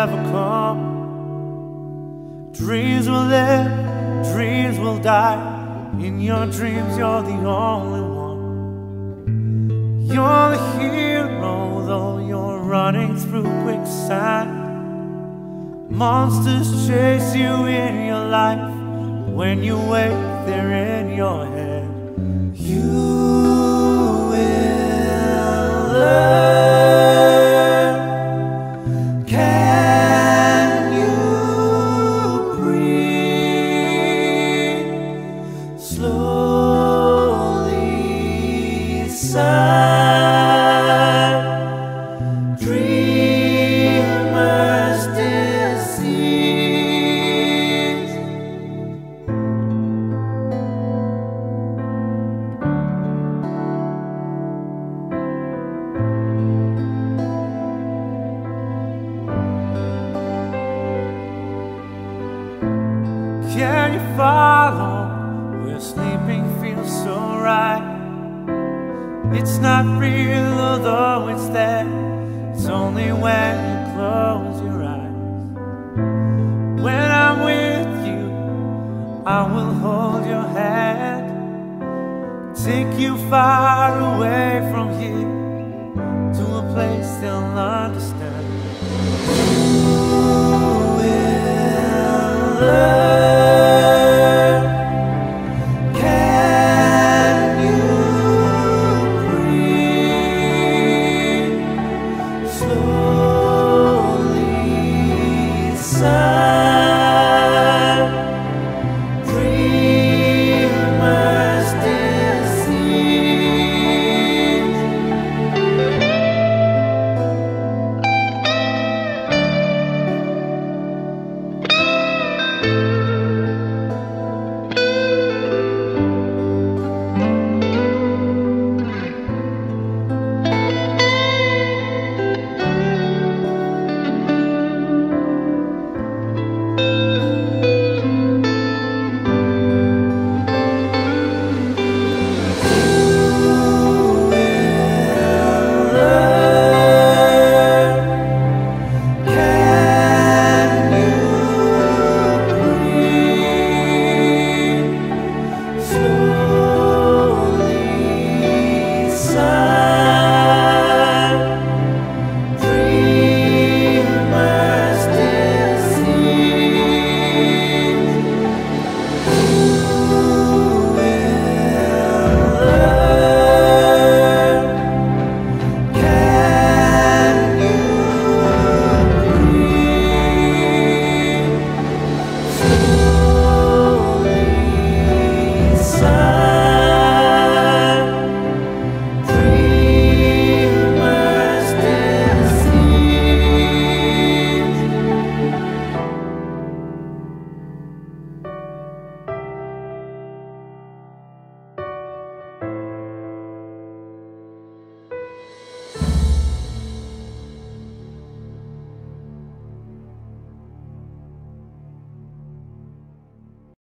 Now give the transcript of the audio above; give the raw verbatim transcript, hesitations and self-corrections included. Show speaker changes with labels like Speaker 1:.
Speaker 1: never come. Dreams will live, dreams will die. In your dreams you're the only one. You're the hero, though you're running through quicksand. Monsters chase you in your life. When you wake, they're in your head. You will learn. Can you breathe? Slowly sigh. Dreamer's disease. Can you follow where sleeping feels so right? It's not real, although it's there. It's only when you close your eyes. When I'm with you, I will hold your hand, take you far away from here, to a place they'll understand.